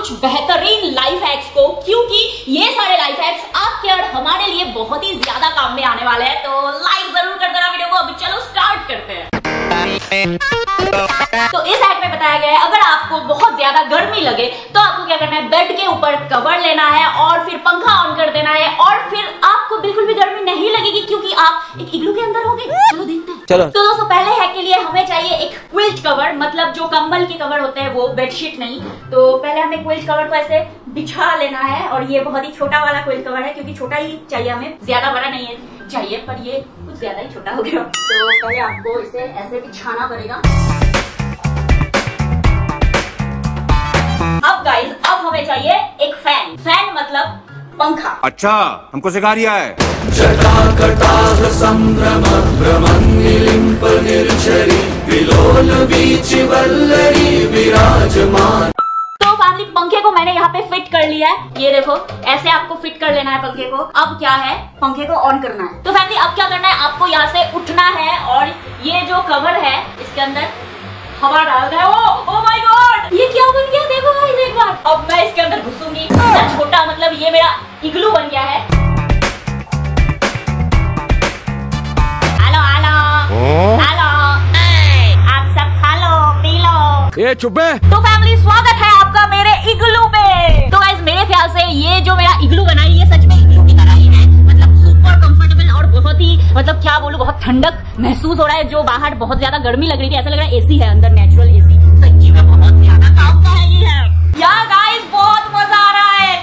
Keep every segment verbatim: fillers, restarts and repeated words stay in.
कुछ बेहतरीन life hacks को, क्योंकि ये सारे लाइफ हैक्स आपके और हमारे लिए बहुत ही ज्यादा काम में आने वाले हैं। तो लाइक जरूर कर देना वीडियो को। अभी चलो स्टार्ट करते हैं। तो इस हैक में बताया गया है, अगर आपको बहुत ज्यादा गर्मी लगे तो आपको क्या करना है, बेड के ऊपर कवर लेना है और फिर पंखा ऑन कर देना है और फिर आपको बिल्कुल भी गर्मी नहीं लगेगी, क्योंकि आप एक इग्लू के अंदर होंगे। चलो देखते हैं। चलो तो दोस्तों, पहले हैक के लिए हमें चाहिए एक क्विल्ट कवर, मतलब जो कंबल के कवर होते हैं, वो बेडशीट नहीं। तो पहले हमें क्विल्ट कवर को ऐसे बिछा लेना है, और ये बहुत ही छोटा वाला क्विल्ट कवर है, क्योंकि छोटा ही चाहिए हमें, ज्यादा बड़ा नहीं है चाहिए, पर ये कुछ ज्यादा ही छोटा हो गया। तो पहले आपको इसे ऐसे बिछाना पड़ेगा। अब गाइस, अब हमें चाहिए एक फैन। फैन मतलब पंखा। अच्छा, हमको सिखा रिया है। तो फैमिली, पंखे को मैंने यहाँ पे फिट कर लिया है। ये देखो, ऐसे आपको फिट कर लेना है पंखे को। अब क्या है, पंखे को ऑन करना है। तो फैमिली, अब क्या करना है, आपको यहाँ से उठना है और ये जो कवर है इसके अंदर हवा डालना है। ओ, ओ माय गॉड, ये क्या बन गया, देखो गाइस एक बार। अब मैं इसके अंदर घुसूंगी। छोटा मतलब ये मेरा इग्लू बन गया है। हेलो हेलो हेलो, आप सब खा लो पी लो। ये चुप है। तो फैमिली, स्वागत है आपका मेरे इग्लू पे। तो गाइस, मेरे ख्याल से ये जो मेरा इग्लू बना है, ये सच में इग्लू की तरह ही है। मतलब सुपर कंफर्टेबल और बहुत ही, मतलब क्या बोलूं, बहुत ठंडक महसूस हो रहा है। जो बाहर बहुत ज्यादा गर्मी लग रही थी, ऐसा लग रहा है एसी है अंदर, नेचुरल एसी। सच्ची में बहुत ज्यादा काम का है ये है यार गाइस, बहुत मजा आ रहा है।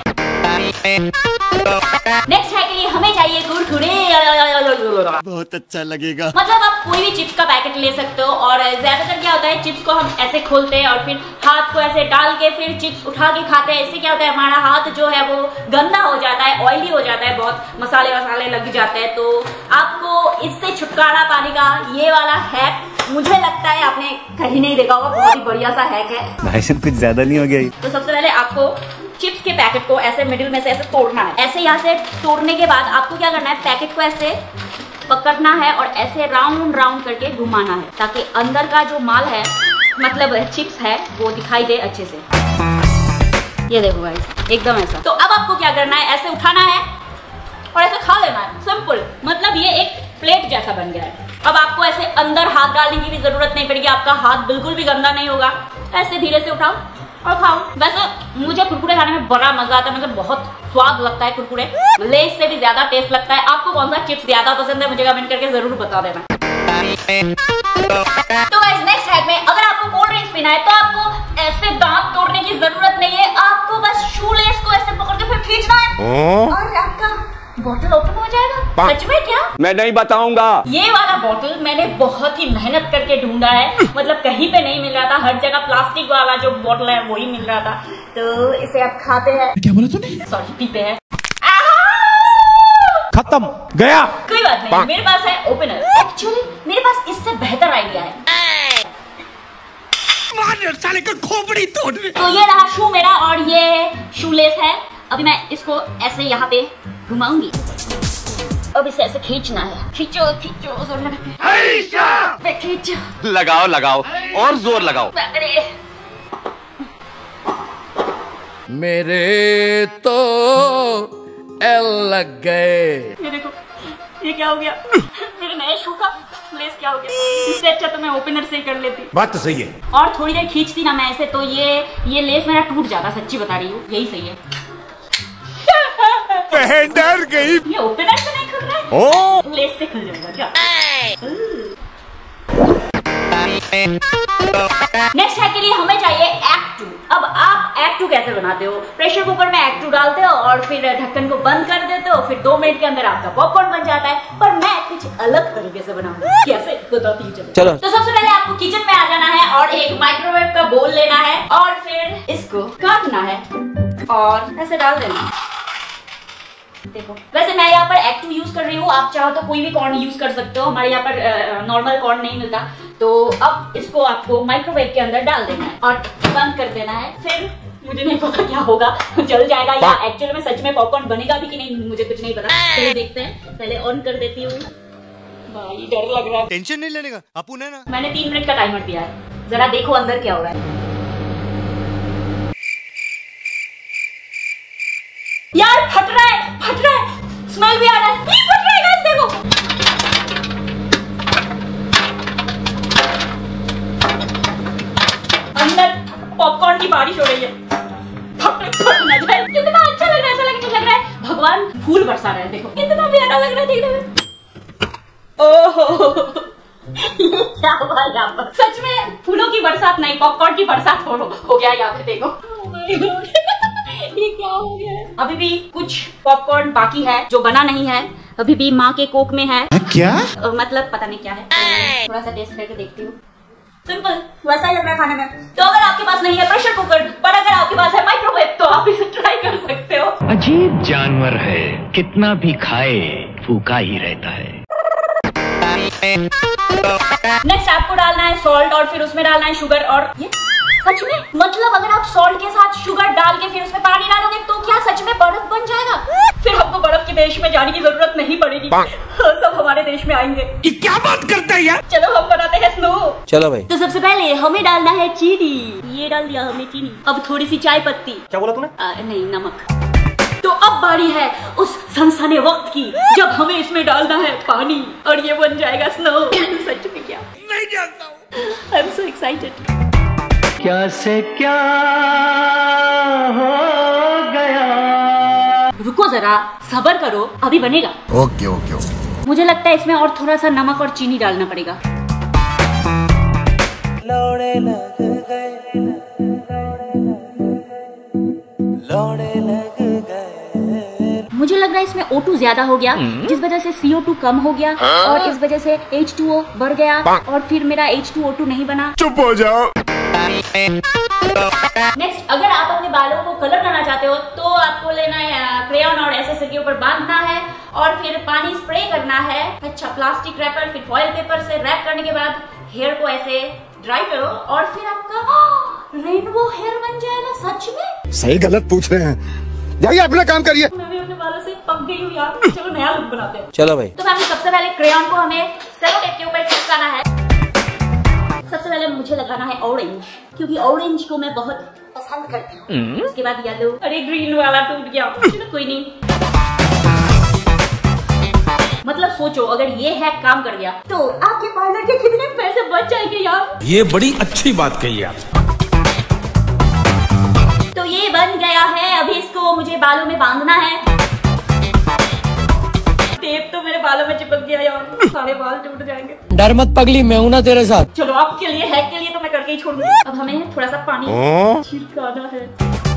नेक्स्ट है के लिए हमें चाहिए कुरकुरे। बहुत अच्छा लगेगा। मतलब आप कोई भी चिप्स का पैकेट ले सकते हो, और ज्यादातर क्या होता है, चिप्स को हम ऐसे खोलते हैं और फिर हाथ को ऐसे डाल के फिर चिप्स उठा के खाते हैं। इससे क्या होता है, हमारा हाथ जो है वो गंदा हो जाता है, ऑयली हो जाता है, बहुत मसाले वसाले लग जाते हैं। तो आपको इससे छुटकारा पाने का ये वाला हैक, मुझे लगता है आपने कहीं नहीं देखा होगा, बहुत ही बढ़िया सा हैक है। भाई साहब, कुछ ज्यादा नहीं हो गया? तो सबसे पहले आपको चिप्स के पैकेट को ऐसे मिडिल में से ऐसे तोड़ना है। ऐसे यहाँ से तोड़ने के बाद आपको क्या करना है, पैकेट को ऐसे पकड़ना है और ऐसे राउंड राउंड करके घुमाना है, ताकि अंदर का जो माल है, मतलब चिप्स है, वो दिखाई दे अच्छे से। ये देखो गाइस, एकदम ऐसा। तो अब आपको क्या करना है, ऐसे उठाना है और ऐसे खा लेना है। सिंपल, मतलब ये एक प्लेट जैसा बन गया है। अब आपको ऐसे अंदर हाथ डालने की भी जरूरत नहीं पड़ेगी, आपका हाथ बिल्कुल भी गंदा नहीं होगा। ऐसे धीरे से उठाओ और खाओ। वैसे मुझे कुरकुरे खाने में बड़ा मजा आता है, मतलब बहुत स्वाद लगता है कुरकुरे, लेस से भी ज्यादा टेस्ट लगता है। आपको कौन सा चिप्स ज्यादा पसंद है, मुझे कमेंट करके जरूर बता देना। तो गाइस, नेक्स्ट हैक में, अगर आपको कोल्ड ड्रिंक्स पीना है तो आपको ऐसे दांत तोड़ने की जरूरत नहीं है। आपको बस शू लेस को ऐसे पकड़ के फिर खींचना है और आपका बॉटल ओपन हो जाएगा। सच में क्या? मैं नहीं बताऊंगा। ये वाला बॉटल मैंने बहुत ही मेहनत करके ढूंढा है, मतलब कहीं पे नहीं मिल रहा था, हर जगह प्लास्टिक वाला जो बॉटल है वही मिल रहा था। तो इसे आप खाते हैं। क्या बोला तूने? सॉरी, पीते हैं। खत्म, गया। कोई बात नहीं, मेरे पास है ओपनर। एक्चुअली मेरे पास इससे बेहतर आइडिया है। साले का खोपड़ी तोड़। तो ये रहा शू मेरा, और ये शूलेस है। अभी मैं इसको ऐसे यहाँ पे घुमाऊंगी। अब इसे ऐसे खींचना है। खींचो खींचो, जोर लगा के खींचो। लगाओ लगाओ और जोर लगाओ। मेरे तो एल लग गए। ये देखो, ये क्या हो गया, मेरे नए शू का लेस क्या हो गया। इससे अच्छा तो मैं ओपनर से ही कर लेती। बात तो सही है। और थोड़ी देर खींचती ना मैं ऐसे, तो ये ये लेस मेरा टूट जाता। सच्ची बता रही हूँ, यही सही है। डर गई। ये ओपनर से नहीं खुल रहा है, ओ लेस से खुल जाएगा क्या? नेक्स्ट है के लिए हमें चाहिए एक्ट टू। अब आप एक्ट टू कैसे बनाते हो? प्रेशर कुकर में एक्ट टू डालते हो और फिर ढक्कन को बंद कर देते हो, फिर दो मिनट के अंदर आपका पॉपकॉर्न बन जाता है। पर मैं कुछ अलग तरीके से बनाऊंगा। कैसे बताती हूँ, चलो। तो सबसे पहले आपको किचन में आ जाना है और एक माइक्रोवेव का बोल लेना है और फिर इसको काटना है और ऐसे डाल देना। देखो, वैसे मैं यहाँ पर एक्ट टू यूज कर रही हूँ, आप चाहो तो कोई भी कॉर्न यूज कर सकते हो। हमारे यहाँ पर नॉर्मल कॉर्न नहीं मिलता। तो अब इसको आपको माइक्रोवेव के अंदर डाल देना है और बंद कर देना है। फिर मुझे नहीं पता क्या होगा, जल जाएगा या एक्चुअली में सच में पॉपकॉर्न बनेगा भी कि नहीं, मुझे कुछ नहीं पता। चलिए देखते हैं। पहले ऑन कर देती हूँ। भाई डर लग रहा है। टेंशन नहीं लेने का, अपुन है ना। मैंने तीन मिनट का टाइमर दिया है, जरा देखो अंदर क्या हो रहा है। यार फट रहा है, फट रहा है, स्मेल भी आ रहा है, ये फट रहा है गाइस, देखो। अंदर पॉपकॉर्न की बारिश हो रही है, फट फट ना जाए। कितना अच्छा लग रहा है, ऐसा लग लग रहा है भगवान फूल बरसा रहे हैं, देखो कितना प्यारा लग रहा है देखने में। ओहो क्या हुआ यहाँ पर, सच में फूलों की बरसात नहीं, पॉपकॉर्न की बरसात हो, हो गया यहाँ पे, देखो। oh my God, ये क्या हो गया है? अभी भी कुछ पॉपकॉर्न बाकी है जो बना नहीं है, अभी भी माँ के कोक में है। क्या आ, मतलब पता नहीं क्या है, थोड़ा सा टेस्ट करके देखती हूँ। सिंपल वैसा ही लग रहा है खाने में। तो अगर आपके पास नहीं है प्रेशर कुकर, पर अगर आपके पास है माइक्रोवेव, तो आप इसे ट्राई कर सकते हो। अजीब जानवर है, कितना भी खाए फूका ही रहता है। नेक्स्ट आपको डालना है सॉल्ट और फिर उसमें डालना है शुगर। और ये सच में, मतलब अगर आप सॉल्ट के साथ शुगर डाल के फिर उसमें पानी डालोगे तो क्या सच में बर्फ बन जाएगा? फिर हमको बर्फ के देश में जाने की जरूरत नहीं पड़ेगी, सब हमारे देश में आएंगे। ये क्या बात करता है यार? चलो हम बनाते हैं स्नो। चलो भाई। तो सबसे पहले हमें डालना है चीनी, ये डाल दिया हमने चीनी। अब थोड़ी सी चाय पत्ती। क्या बोला तूने? आ, नहीं, नमक। तो अब बारी है उस सनसने वक्त की जब हमें इसमें डालना है पानी और ये बन जाएगा स्नो। सच में क्या? नहीं जानता हूँ। I am so excited. क्या से क्या हो गया? रुको जरा, सब्र करो, अभी बनेगा। Okay okay okay. मुझे लगता है इसमें और थोड़ा सा नमक और चीनी डालना पड़ेगा। लौड़े लग गए, लौड़े लग गए। मुझे लग रहा है इसमें ओ टू ज्यादा हो गया, जिस वजह से सी ओ टू कम हो गया और इस वजह से एच टू ओ बढ़ गया और फिर मेरा एच टू ओ टू नहीं बना। चुप हो जाओ। नेक्स्ट, अगर आप अपने बालों को कलर करना चाहते हो तो आपको लेना है क्रेयॉन और ऐसे के ऊपर बांधना है और फिर पानी स्प्रे करना है। अच्छा, प्लास्टिक रैपर, फिर फॉइल पेपर से रैप करने के बाद हेयर को ऐसे ड्राई करो और फिर आपका रेनबो हेयर बन जाएगा। सच में? सही गलत पूछ रहे हैं, जाइए अपना काम करिए। मैं भी अपने बालों से पक गई हूँ यार। चलो नया लुक बनाते हैं। चलो भाई। तो मैंने सबसे पहले क्रेयॉन को हमें सेलो टेप के ऊपर चिपकाना है। सबसे पहले मुझे लगाना है ऑरेंज, क्योंकि ऑरेंज को मैं बहुत पसंद करती हूँ। उसके बाद येलो। अरे ग्रीन वाला टूट गया, चलो कोई नहीं। मतलब सोचो, अगर ये हैक काम कर गया तो आपके पार्लर के कितने पैसे बच जाएंगे यार। ये बड़ी अच्छी बात कही आप। तो ये बन गया है, अभी इसको मुझे बालों में बांधना है। टेप तो मेरे बालों में चिपक गया यार, सारे बाल टूट जाएंगे। डर मत पगली, मैं हूं ना तेरे साथ। चलो आपके लिए, हैक के लिए तो मैं करके ही छोड़ूंगी। अब हमें थोड़ा सा पानी छिड़काना है।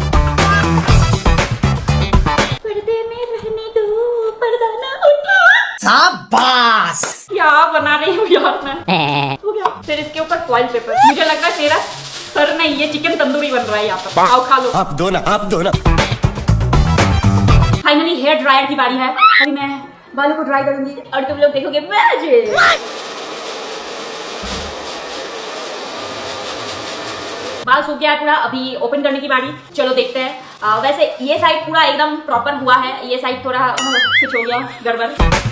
पर्दे में रहने दो, पर्दा ना उठा। शाबाश। क्या बना रही हूँ यार मैं। हो गया। फिर इसके ऊपर फॉइल पेपर। मुझे लग रहा है मेरा सर नहीं, ये चिकन तंदूरी बन रहा है यहाँ पर। आओ खा लो। आप दो ना, आप दो ना। फाइनली हेयर ड्रायर की बारी है। अभी मैं बालों को ड्राई करूंगी और तुम लोग देखोगे मैजिक। बाल सूख गया है पूरा, अभी ओपन करने की बारी। चलो देखते हैं। आ, वैसे ये साइड पूरा एकदम प्रॉपर हुआ है, ये साइड थोड़ा कुछ हो गया गड़बड़।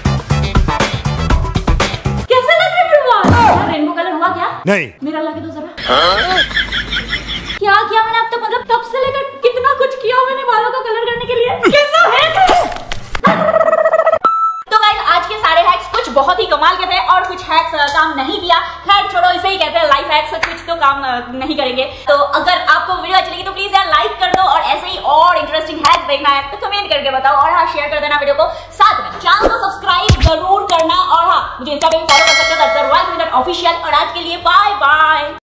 कैसे लग रहे हैं? रेनबो कलर हुआ क्या? नहीं। मेरा लगे तो जरा। क्या किया मैंने अब तक? मतलब तब से लेकर कितना कुछ किया मैंने बालों का कलर करने के लिए। कैसा है? तो गाइस, आज के सारे हैक्स कुछ बहुत ही कमाल के थे और कुछ हैक्स काम नहीं किया। खैर छोड़ो, इसे ही कहते हैं लाइफ हैक्स, कुछ तो काम नहीं करेंगे। तो अगर आपको वीडियो अच्छी लगी तो प्लीज यार लाइक कर दो और ऐसे ही और इंटरेस्टिंग हैक्स देखना है तो कमेंट करके बताओ और हाँ शेयर कर देना वीडियो को। साथ में चैनल को सब्सक्राइब जरूर करना और हाँ मुझे इंस्टा पे फॉलो कर सकते हो ऑफिशियल। और आज के लिए बाय बाय।